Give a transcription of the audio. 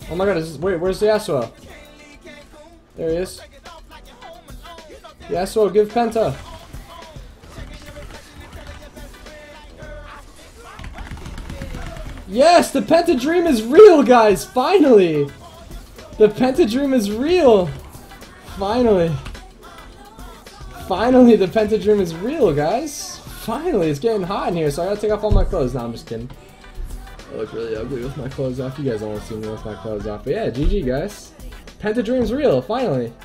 Oh my god, wait, where's the Yasuo? There he is. Yasuo, give Penta. Yes, the Penta Dream is real, guys! Finally! The Penta Dream is real! Finally. Finally, the Penta Dream is real, guys! Finally, it's getting hot in here, so I gotta take off all my clothes. No, I'm just kidding. I look really ugly with my clothes off. You guys don't want to see me with my clothes off. But yeah, GG, guys. Penta Dream's real, finally.